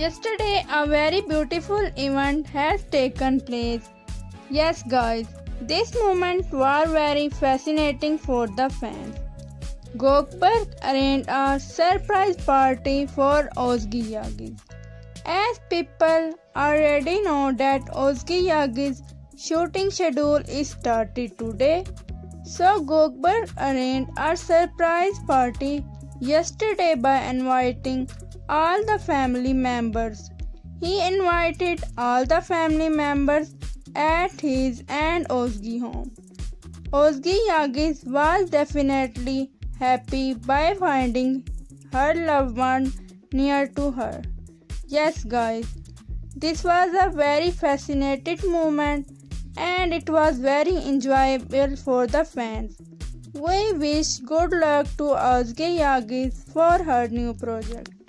Yesterday, a very beautiful event has taken place. Yes, guys, this moment was very fascinating for the fans. Gokberg arranged a surprise party for Ozgi Yagi's. As people already know that Ozgi Yagi's shooting schedule is started today, so Gokberg arranged a surprise party yesterday by inviting all the family members. He invited all the family members at his and Ozgi home. Ozgi Yagis was definitely happy by finding her loved one near to her. Yes, guys, this was a very fascinating moment and it was very enjoyable for the fans. We wish good luck to Ozgi Yagis for her new project.